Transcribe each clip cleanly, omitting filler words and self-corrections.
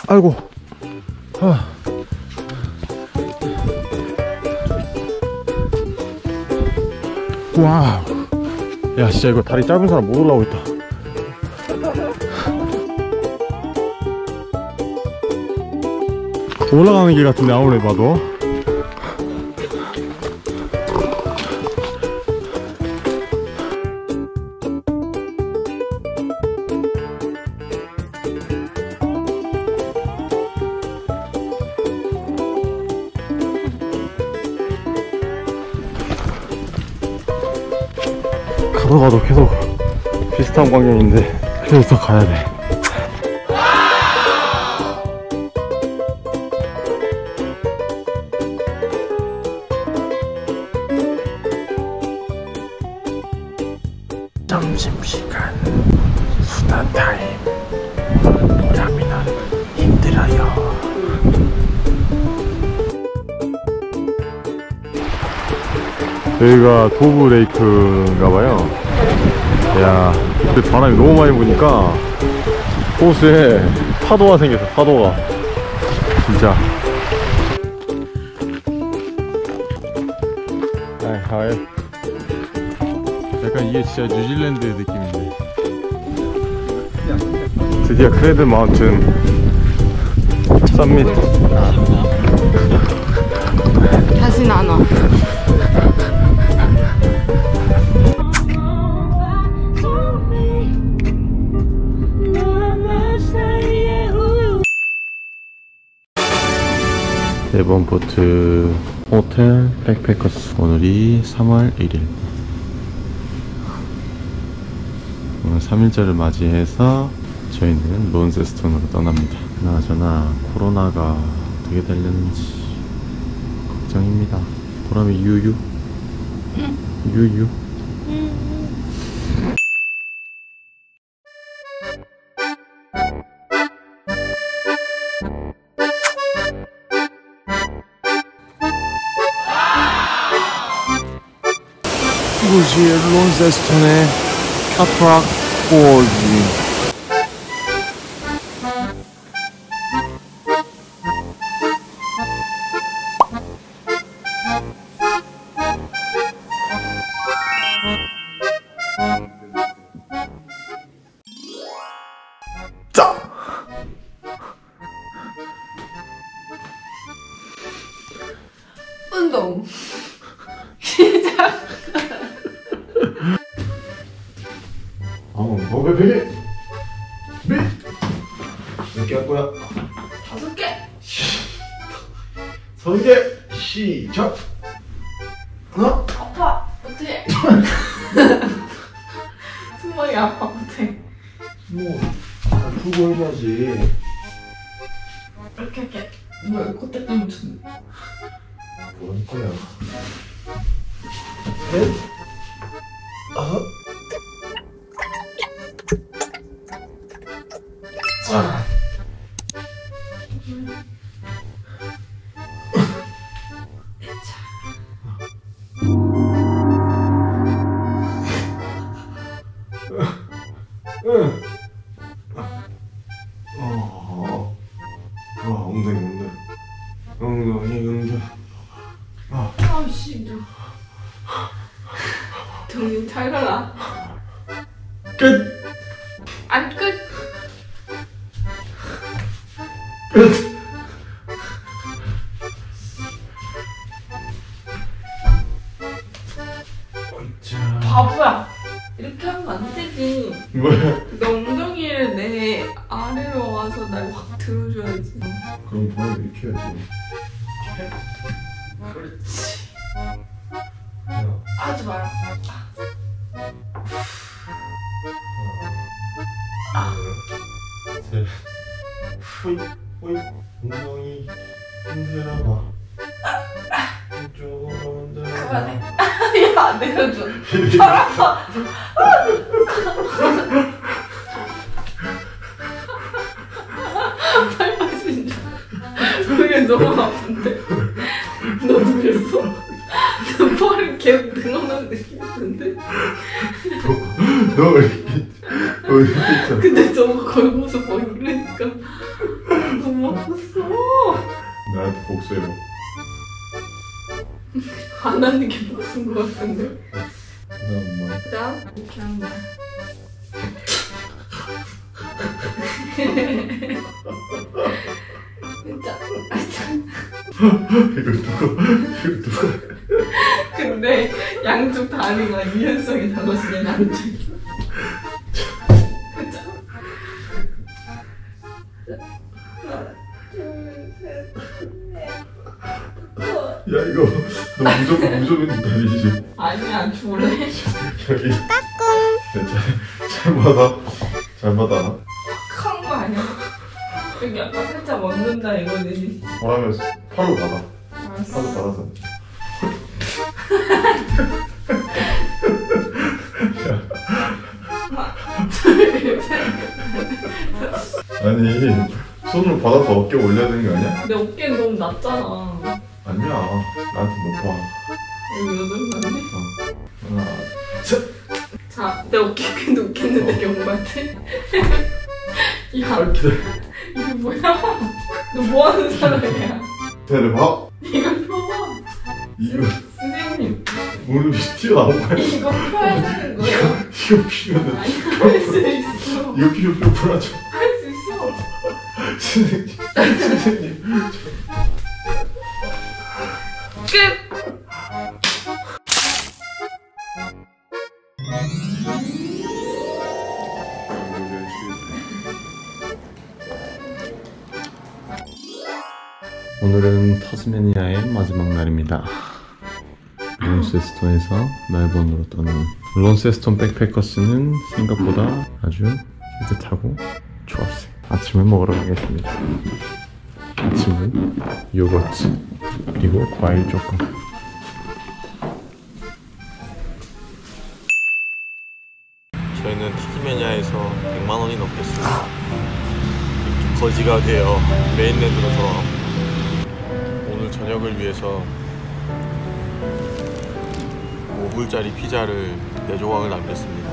아이고. 와. 야, 진짜 이거 다리 짧은 사람 못 올라오겠다. 올라가는 길 같은데, 아무리 봐도. 가도 가도 계속 비슷한 광경인데 그래서 가야 돼. 점심시간 순한 타임. 보람이는 힘들어요. 여기가 도브 레이크인가봐요. 야, 근데 바람이 너무 많이 부니까 호수에 파도가 생겼어. 파도가 진짜. 약간 이게 진짜 뉴질랜드 느낌인데. 드디어 크레드 마운틴 썸밋. 다시는 안 와. 대본 보트 호텔 백패커스. 오늘이 3월 1일. 오늘 3일째를 맞이해서 저희는 론세스톤으로 떠납니다. 그나저나 코로나가 어떻게 되려는지 걱정입니다. 보람이 유유? 유유? 이곳이 론세스톤의 카프락 골드. 운동 시작. 너 배 몇 개 할 거야? 5개. 3개 시작. 하나. 아파. 어떡해. 승모이 아파. 어떡해. 뭐 두고 해야지. 이렇게 뭐야, 콧대 때문에 쳤네. 뭐 할 거야? 셋. 자. 엉덩이. 아우씨, 정신 차려라. 끝. 안 끝. 끝. 바보야. 이렇게 하면 안 되지. 뭐야? 너 엉덩이를 내 아래로 와서 날 확 들어줘야지. 그럼 바로 이렇게 해야지. 그렇지. 야. 하지 마라. 셋. 호이 엉덩이 흔들어봐. 이쪽으로 흔들어봐. 그만해. 야, 안 내려줘. 발 아파. 발 빠진다. 그게 너무 아픈데. 너도 그랬어? 너 팔이 계속 늘어나는 느낌이 드는데? 너 이렇게 있잖아. 근데 저거 걸고서 뭐 이러니까 너무 복수해봐. 안 하는 게 무슨 것 같은데. 그다음 뭐야? 그다음 이렇게 하는 거야. 진짜. 이거 누가? 근데 양쪽 다리가 유연성이 달라지는 양쪽이. 그죠? 하나, 둘, 셋, 넷, 다섯. 야 이거 너 무조건 다리지. 아니야, 줄래? 여기. 잘 받아. 확한 거 아니야? 여기 약간 살짝 먹는다 이거지. 바라면 팔로 받아. 알았어. 팔로 받아서. 둘, 셋. 아니 손으로 받아서 어깨 올려야 되는 거 아니야? 내 어깨는 너무 낮잖아. 아니야. 나한테 높아. 여기 여덟 맞네? 하나, 셋. 자, 내 어깨 꽤 높겠는데 경같아 야, 이렇게. 이게 뭐야? 너 뭐 하는 사람이야? 대박. 이거 펴봐. 이거 선생님, 무릎이 튀어나온 거야. 이거 펴야 되는 거예요? 이거 필요는 아니, 할 수 있어. 이거 필요 풀어줘. 할 수 있어. 선생님. 끝! 오늘은 타스메니아의 마지막 날입니다. 론세스톤에서 멜번으로 떠난 론세스톤 백패커스는 생각보다 아주 깨끗하고 좋았어요. 아침을 먹으러 가겠습니다. 아침은 요거트 그리고 과일 조금. 저희는 타스메니아에서 100만원이 넘겠습니다. 거지가 되어 메인랜드로 돌아갑니다. 오늘 저녁을 위해서 5불짜리 피자를 4조각을 남겼습니다.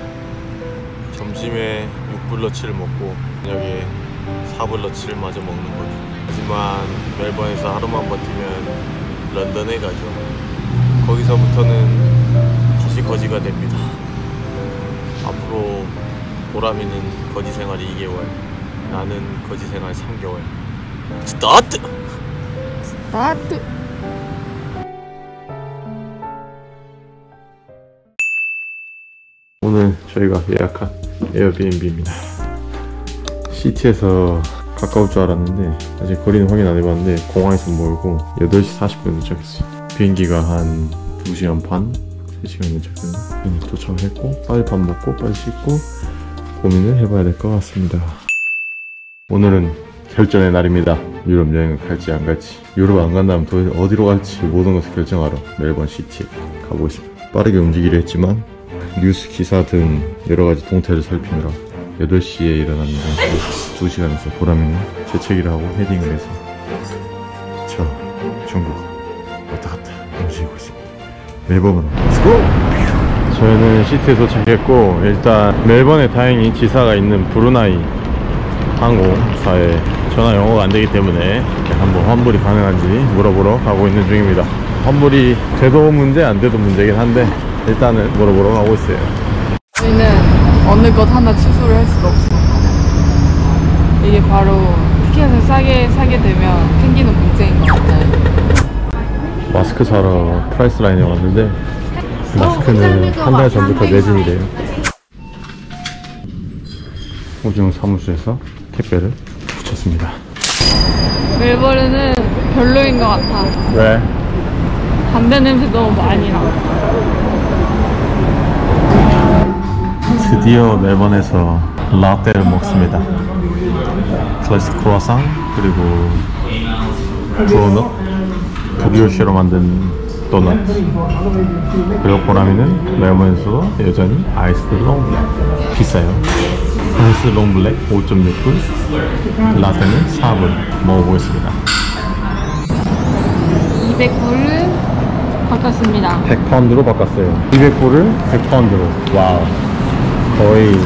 점심에 6불러치를 먹고 저녁에 4불러치를 마저 먹는 거죠. 하지만 멜번에서 하루만 버티면 런던에 가죠. 거기서부터는 다시 거지가 됩니다. 앞으로 보람이는 거지 생활이 2개월, 나는 거지 생활 3개월. 스타트! 스타트! 오늘 저희가 예약한 에어비앤비입니다. 시티에서 가까울 줄 알았는데 아직 거리는 확인 안 해봤는데 공항에서 멀고 8시 40분에 도착했어요. 비행기가 한 2시간 반? 3시간 도착했는데 도착을 했고 빨리 밥 먹고 빨리 씻고 고민을 해봐야 될 것 같습니다. 오늘은 결정의 날입니다. 유럽 여행을 갈지 안 갈지. 유럽 안 간다면 도대체 어디로 갈지 모든 것을 결정하러 멜번 시티에 가보고 있습니다. 빠르게 움직이려 했지만 뉴스 기사 등 여러가지 동태를 살피느라 8시에 일어났는데 2시간에서 보람이는 재채기를 하고 헤딩을 해서 저 중국 왔다 갔다 움직이고 있습니다. 멜번으로 렛츠고! 저희는 시티에 도착했고 일단 멜번에 다행히 지사가 있는 브루나이 항공사에 전화 영어가 안되기 때문에 한번 환불이 가능한지 물어보러 가고 있는 중입니다. 환불이 돼도 문제 안돼도 문제긴 한데 일단은 물어보러 가고 있어요. 저희는 어느 것 하나 취소를 할 수가 없어. 이게 바로 티켓을 싸게 사게 되면 생기는 문제인 것 같아요. 마스크 사러 프라이스 라인에 왔는데 마스크는 한 달 전부터 매진이래요. 호중 사무소에서 택배를 붙였습니다. 멜버른은 별로인 것 같아. 왜? 담배 냄새 너무 많이 나. 드디어 멜번에서 라떼를 먹습니다. 클래식 크루아상 그리고 도넛, 브리오시로 만든 도넛. 그리고 보람이는 멜번에서도 여전히 아이스 롱블랙 비싸요. 아이스 롱블랙 5.6불, 라떼는 4불. 먹어보겠습니다. 200불을 바꿨습니다. 100파운드로 바꿨어요. 200불을 100파운드로. 와우, 거의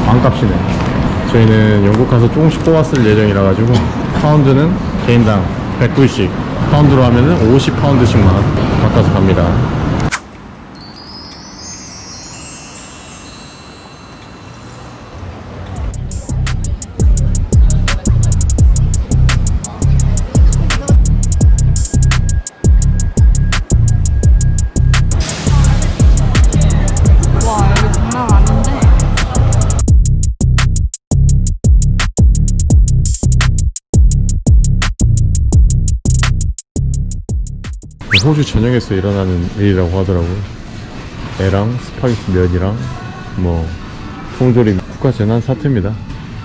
반값이네. 저희는 영국 가서 조금씩 뽑았을 예정이라 가지고 파운드는 개인당 190 파운드로 하면은 50파운드씩만 바꿔서 갑니다. 와, 여기 장난 아닌데. 호주 전역에서 일어나는 일이라고 하더라고요. 애랑 스파게티 면이랑 뭐 통조림 국가 재난 사태입니다.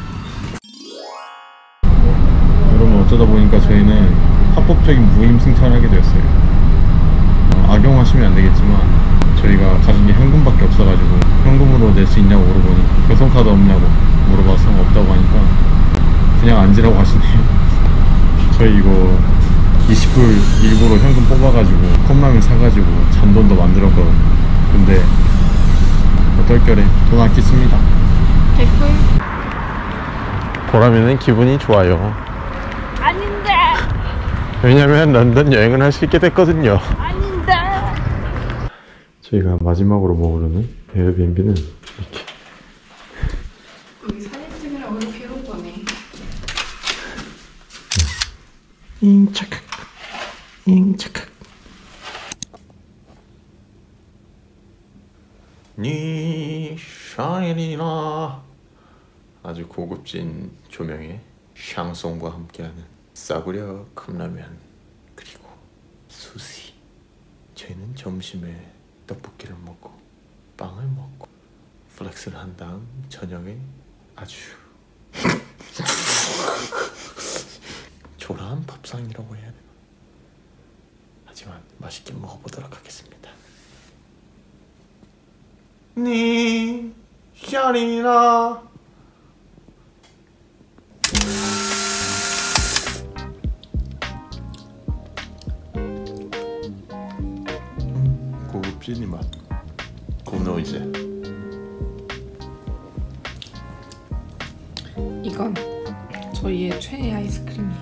여러분, 어쩌다 보니까 저희는 합법적인 무임승차를 하게 되었어요. 악용하시면 안 되겠지만 저희가 가진 게 현금밖에 없어가지고 현금으로 낼 수 있냐고 물어보니 교통카드 없냐고 물어봐서 없다고 하니까 그냥 앉으라고 하시네요. 저희 이거 20불 일부러 현금 뽑아가지고 컵라면 사가지고 잔돈도 만들었거든요. 근데 어떨결에 돈 아끼습니다. 개꿀. 보람이는 기분이 좋아요. 아닌데. 왜냐면 런던 여행을 할 수 있게 됐거든요. 아닌데. 저희가 마지막으로 먹으려는 에어비앤비는 이렇게 여기 사진 찍으려고 이렇게 해놓은 거네. 잉차칵 잉차칵 니 샤이니나 아주 고급진 조명에 샹송과 함께하는 싸구려 컵라면 그리고 수시. 저희는 점심에 떡볶이를 먹고 빵을 먹고 플렉스를 한 다음 저녁에 아주 초라한 밥상이라고 해야 되나? 하지만 맛있게 먹어보도록 하겠습니다. 니 샤리나 고급진이 맛 굿노이즈. 이건 저희의 최애 아이스크림이에요.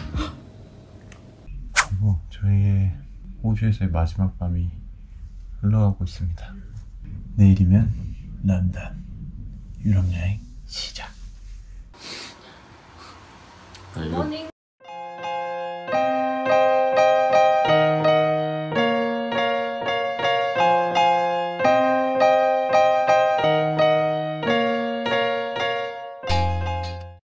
그리고 저희의 호주에서의 마지막 밤이 흘러가고 있습니다. 내일이면 런던 유럽 여행 시작. 모닝.